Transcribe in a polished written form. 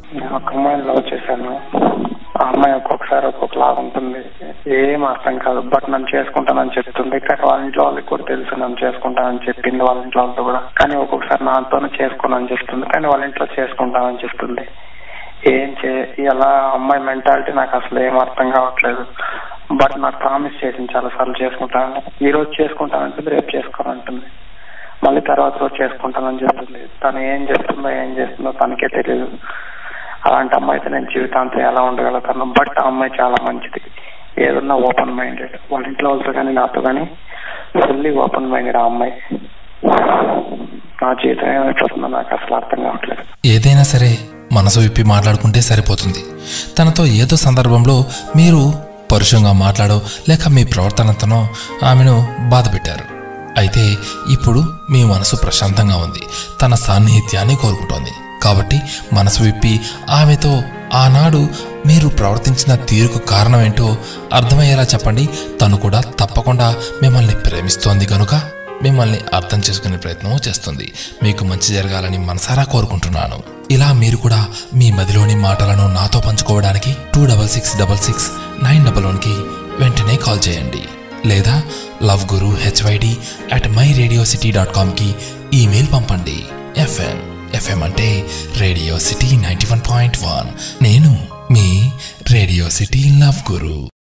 నేను ఒక అమ్మాయిని లవ్ చేశాను. ఆ అమ్మాయి ఒక్కొక్కసారి ఒక్కొక్కలాగా ఉంటుంది, ఏం అర్థం కాదు. బట్ నన్ను చేసుకుంటానని చెప్తుంది, కానీ వాళ్ళ ఇంట్లో వాళ్ళకి కూడా తెలుసు నన్ను చేసుకుంటానని చెప్పింది వాళ్ళ ఇంట్లో వాళ్ళతో కూడా. కానీ ఒక్కొక్కసారి నాతోనే చేసుకోనని చెప్తుంది, కానీ వాళ్ళ ఇంట్లో చేసుకుంటానని చెప్తుంది. ఇలా అమ్మాయి మెంటాలిటీ నాకు అసలు ఏం అర్థం కావట్లేదు. బట్ నాకు ప్రామిస్ చేసింది చాలా సార్లు చేసుకుంటానని. ఈ రోజు చేసుకుంటానంటుంది, రేపు చేసుకోనంటుంది, మళ్ళీ తర్వాత రోజు చేసుకుంటానని చెప్తుంది. తను ఏం చేస్తుందో తనకే తెలియదు. అలాంటి అమ్మాయితో నేను జీవితాంతం ఎలా ఉండగలుగుతాను? బట్ ఆ అమ్మాయి చాలా మంచిది, ఏదన్నా ఓపెన్ మైండెడ్. వాళ్ళ ఇంట్లో వాళ్ళతో కానీ నాతో కానీ ఫుల్లీ ఓపెన్ మైండెడ్ ఆ అమ్మాయి. నా జీవితం ఏమైపోతుందో నాకు అసలు అర్థం కావట్లేదు. ఏదైనా సరే మనసు విప్పి మాట్లాడుకుంటే సరిపోతుంది. తనతో ఏదో సందర్భంలో మీరు పరుషంగా మాట్లాడో లేక మీ ప్రవర్తనతోనో ఆమెను బాధ పెట్టారు. అయితే ఇప్పుడు మీ మనసు ప్రశాంతంగా ఉంది, తన సాన్నిహిత్యాన్ని కోరుకుంటోంది. కాబట్టి మనసు విప్పి ఆమెతో ఆనాడు మీరు ప్రవర్తించిన తీరుకు కారణం ఏంటో అర్థమయ్యేలా చెప్పండి. తను కూడా తప్పకుండా మిమ్మల్ని ప్రేమిస్తోంది కనుక మిమ్మల్ని అర్థం చేసుకునే ప్రయత్నం చేస్తుంది. మీకు మంచి జరగాలని మనసారా కోరుకుంటున్నాను. ఇలా మీరు కూడా మీ మదిలోని మాటలను నాతో పంచుకోవడానికి 26666911కి వెంటనే కాల్ చేయండి. లేదా loveguru@myradiocity.comకి ఈమెయిల్ పంపండి. FM అంటే రేడియో సిటీ 91.1. నేను మీ రేడియో సిటీ లవ్ గురు.